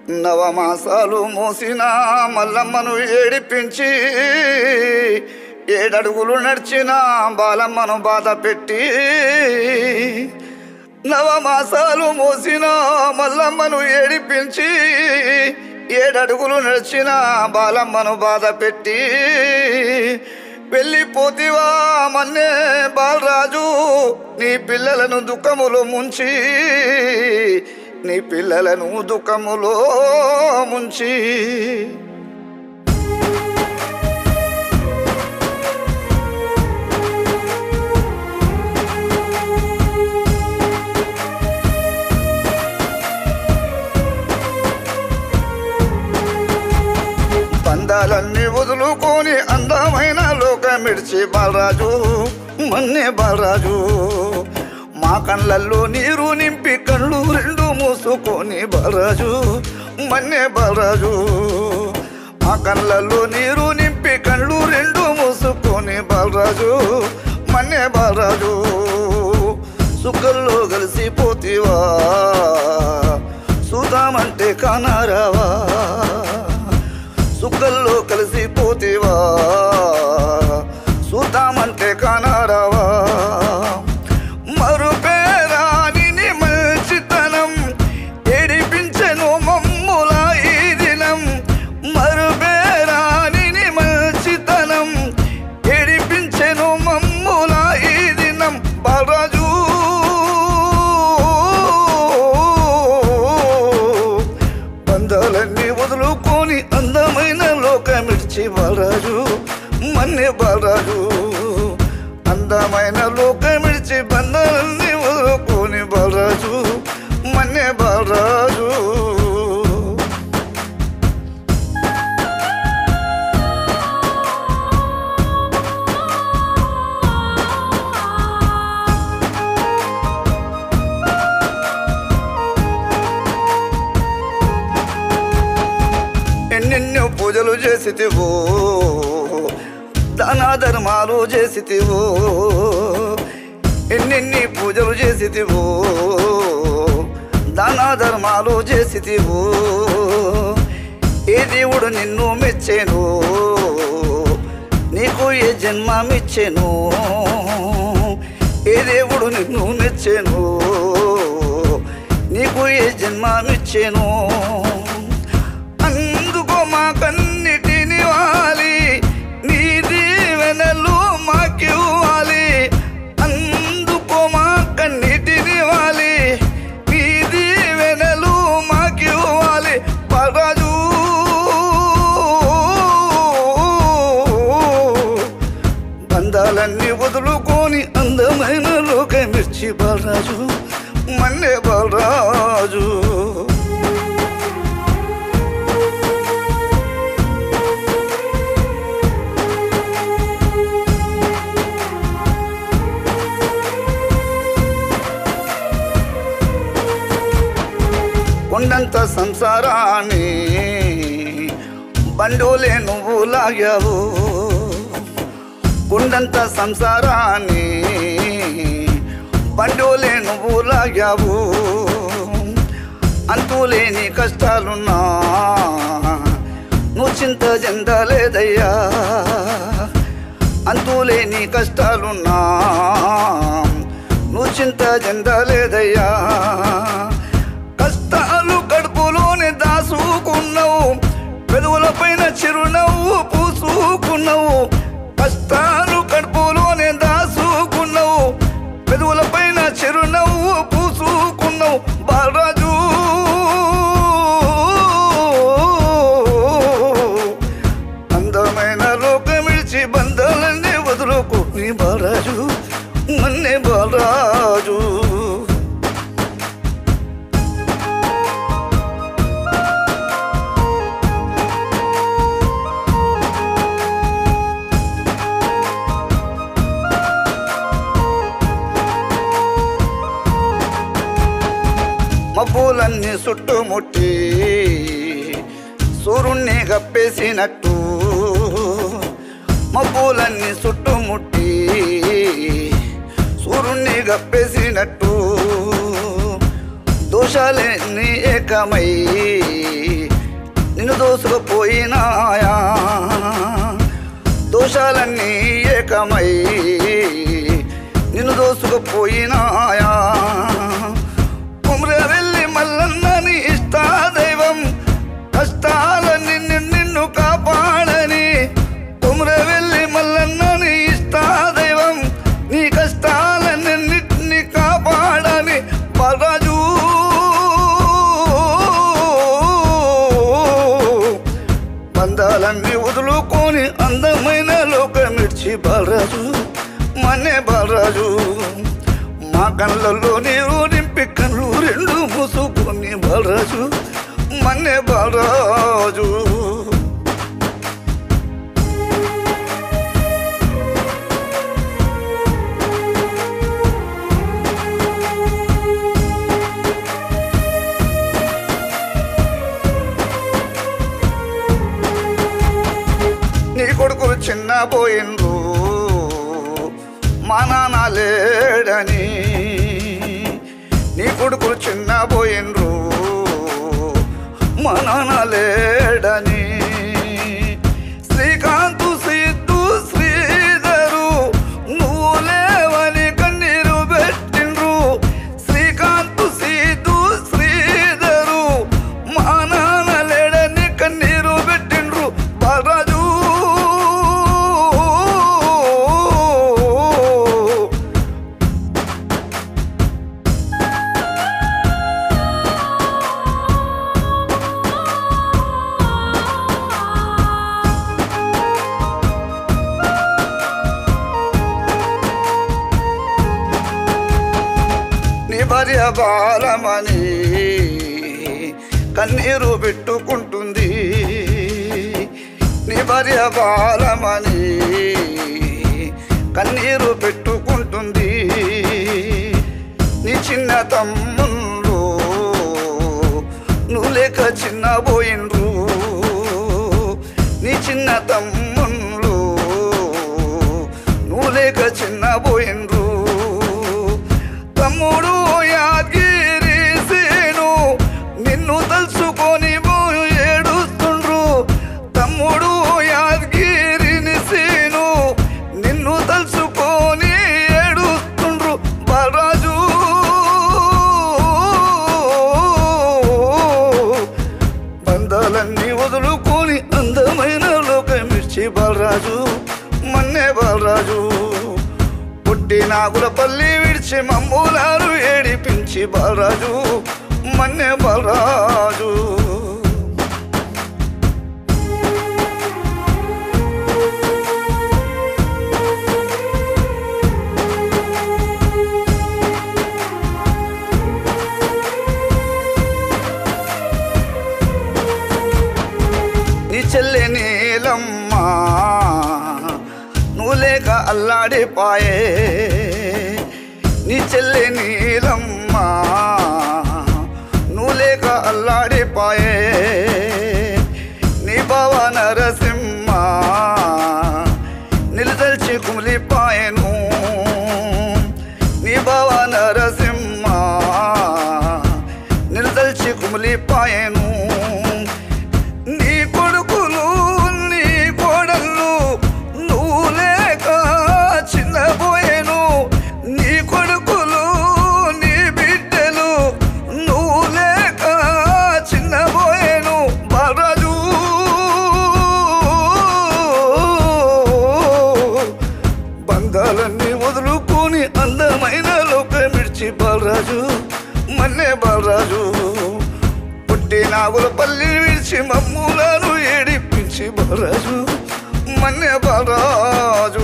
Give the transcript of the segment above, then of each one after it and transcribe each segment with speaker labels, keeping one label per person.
Speaker 1: నవమాసాలు మోసిన మల్లమ్మను ఏడిపించి 7 అడుగులు నడిచిన బాలమ్మను బాధ పెట్టి నవమాసాలు మోసిన మల్లమ్మను ఏడిపించి 7 అడుగులు నడిచిన బాలమ్మను బాధ పెట్టి వెళ్ళిపోతివా మన్నే బాలరాజు నీ పిల్లలను దుఃఖములో ముంచి నీ పిల్లలను దుఃఖములో ముంచి బంధాలన్నీ వదులుకొని అందమైన లోకమిడిచి బాలరాజు మన్నే బాలరాజు మా కళ్ళల్లో నీరు నింపి కళ్ళు 2 మూసుకొని బాలరాజు మన్నే బాలరాజు మా కళ్ళల్లో నీరు నింపి కళ్ళు 2 మూసుకొని బాలరాజు మన్నే బాలరాజు సుఖంలో కలిసిపోతివా చూద్దామంటే కానారావా సుఖంలో కలిసిపోతివా చూద్దామంటే కానారావా మరుపేరాని మంచితనం ఏడిపించెను మమ్ముల ఈ దినం మరుపేరాని మంచితనం ఏడిపించెను మమ్ముల ఈ దినం బాలరాజు బంధాలన్నీ వదులుకొని అందమైన లోకమిడిచి బాలరాజు మన్నే బాలరాజు అందమైన లోకమిడిచి బంధాలన్నీ వదులుకొని బాలరాజు మన్నే బాలరాజు ఎన్నెన్నో పూజలు చేసితివో దాన ధర్మాలు చేసితివో ఎన్నెన్ని పూజలు చేసితివో దాన ధర్మాలు చేసితివో ఏ దేవుడు నిన్ను మెచ్చెను నీకు ఏ జన్మమిచ్చెను ఏ దేవుడు నిన్ను మెచ్చెను నీకు ఏ జన్మమిచ్చెను అందుకో మా కన్నిటిని వాలి నీ దీవెనలు మాకివ్వాలి అందుకో మా కన్నిటిని వాలి నీ దీవెనలు మాకివ్వాలి బాలరాజు బంధాలన్నీ వదులుకొని అందమైన లోకమిర్చి బాలరాజు మన్నే బాలరాజు కొండంత సంసారాన్ని బండోలే నువ్వు లాగావు కొండంత సంసారాన్ని బండోలే నువ్వు లాగావు అంతులేని కష్టాలున్నా నువ్వు చింత చెందలేదయ్యా అంతులేని కష్టాలున్నా నువ్వు చింత చెందలేదయ్యా కష్టాలు కడుపులోనే దాసుకున్నావు పెదవుల పైన చిరునవ్వు పూసుకున్నావు కష్టాలు కడుపులోనే దాసుకున్నావు పెదవుల పైన చిరునవ్వు పూసుకున్నావు బాలరాజు అందమైన లోకమిడిచి బంధాలన్నీ వదులుకొని బాలరాజు మన్నే బాలరాజు మబ్బులన్నీ చుట్టుముట్టి సూర్యుణ్ణి గప్పేసినట్టు మబ్బులన్నీ చుట్టుముట్టి సూర్యుణ్ణి గప్పేసినట్టు దోషాలన్నీ ఏకమై దోసుకుపోయినాయా దోషాలన్నీ ఏకమై నిన్ను దోసుకుపోయినాయా కుమ్రవెల్లి మల్లన్నని ఇష్టా దైవం కష్టాలని నిన్ను కాపాడని కుమ్రవెల్లి మల్లన్నని ఇష్టా దైవం నీ కష్టాలన్నింటినీ కాపాడని బాలరాజు బంధాలన్నీ వదులుకొని అందమైన లోకమిడ్చి బాలరాజు మన్నే బాలరాజు మా కళ్ళల్లో నీరు నింపి కళ్ళు రెండు మూసుకొని బాలరాజు మన్నే బాలరాజు నీ కొడుకులు చిన్న పోయిండ్రు మా నాన్న లేడని నీ కొడుకులు చిన్న పోయిండ్రు మా నాన్న లేడని శ్రీకాంతు సిద్ధు శ్రీధరు నువ్వు లేవని కన్నీరు పెట్టిండ్రు శ్రీకాంతు సిద్ధు శ్రీధరు మా నాన్న లేడని కన్నీరు పెట్టిండ్రు బాలరాజు భార్య బాలమని కన్నీరు పెట్టుకుంటుంది నీ భార్య బాలమని కన్నీరు పెట్టుకుంటుంది నీ చిన్న తమ్ముళ్ళు నువ్వు లేక చిన్న పోయిండ్రు నీ చిన్న తమ్ముళ్ళు నువ్వు లేక చిన్న పోయిండ్రు తమ్ముడు యాదగిరి సేను నిన్ను తలుచుకొని ఏడుస్తుండ్రు తమ్ముడు యాదగిరిని సేను నిన్ను తలుచుకొని ఏడుస్తుండ్రు బాలరాజు బంధాలన్నీ వదులుకొని అందమైన లోకమిర్చి బాలరాజు మన్నే బాలరాజు నాగులపల్లి విడిచి మమ్మూలారు ఏడిపించి బాలరాజు మన్నే బాలరాజు నీ చెల్లె నీలమ్మ నువ్వు లేక అల్లాడిపాయే నీ చెల్లె నీలమ్మ నువ్వు లేక అల్లాడిపాయే నీ బావ నరసింహ నిలదల్చి కుమిలిపాయను నీ బావ నరసింహ నిలదల్చి కుమిలిపాయను నీ కొడుకులు నీ కోడళ్ళు నువ్వు లేక చిన్నపోయేను నీ కొడుకులు నీ బిడ్డలు నువ్వు లేక చిన్నపోయేను బాలరాజు బంధాలన్నీ వదులుకొని అందమైన లోకమిడ్చి బాలరాజు మన్నే బాలరాజు నాగులపల్లి విడిచి మమ్మూలను ఏడిపించి బాలరాజు మన్నే బాలరాజు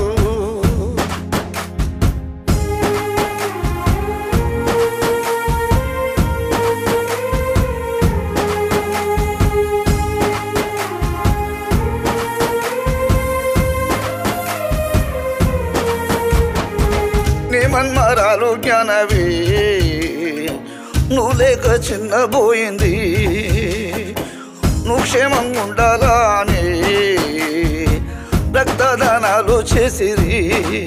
Speaker 1: నీ మన్మరాలు జ్ఞానవి నువ్వు లేక చిన్నబోయింది నువ్వు క్షేమంగా ఉండాలని రక్తదానాలు చేసిరి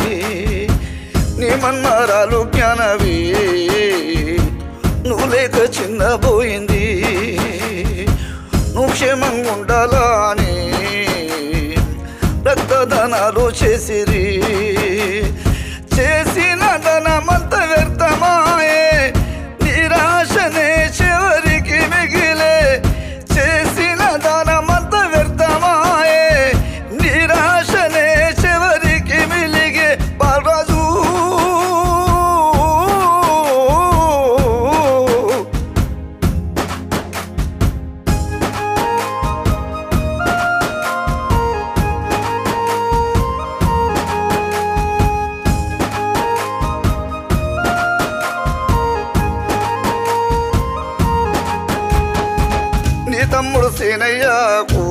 Speaker 1: నీ మన్మరాలు జ్ఞానవి నువ్వు లేక చిన్నబోయింది నువ్వు క్షేమంగా ఉండాలా అని రక్తదానాలు చేసిరి. చేసిన ధనమంత వ్యర్థమాయే, నిరాశనే చివరికి మిగిలే. చేసిన ధనమంత వ్యర్థమాయే, నిరాశనే చివరికి మిలిగే. బాలరాజు నీ తమ్ముడు సీనయ్యకు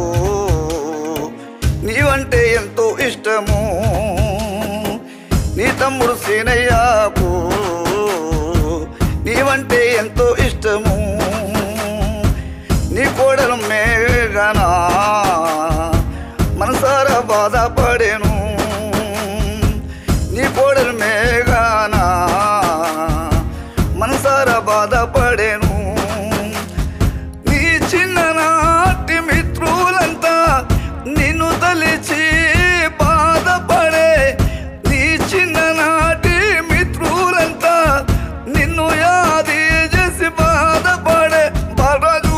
Speaker 1: నీవంటే ఎంతో ఇష్టము. నీ తమ్ముడు సీనయ్యకు నీవంటే ఎంతో ఇష్టము. నీ కోడలు మేఘనా మనసారా బాధపడేను. నీ కోడలు మేఘనా మనసారా బాధపడేను. చిన్ననాటి మిత్రులంతా నిన్ను తలిచి బాధపడే. నీ చిన్ననాటి మిత్రులంతా నిన్ను యాది చేసి బాధపడే. బాలరాజు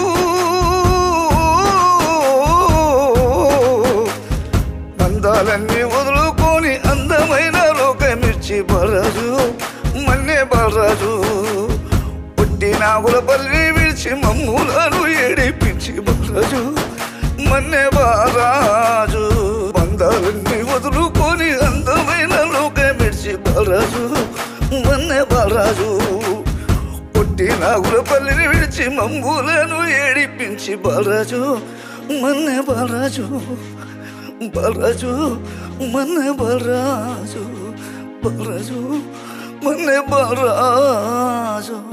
Speaker 1: బంధాలన్నీ వదులుకొని అందమైన లోకమిర్చి బాలరాజు మన్నే బాలరాజు. నాగుల పల్లి విడిచి మమ్ములను ఏడిపించి బాలరాజు మన్నే బాలరాజు. బంధాలన్నీ వదులుకొని అందమైన లోకమిర్చి బాలరాజు మన్నే బాలరాజు. పొట్టి నాగుల పల్లిని విడిచి మమ్ములను ఏడిపించి బాలరాజు మన్నే బాలరాజు. బాలరాజు మన్నే బాలరాజు. బాలరాజు మన్నే బాలరాజు.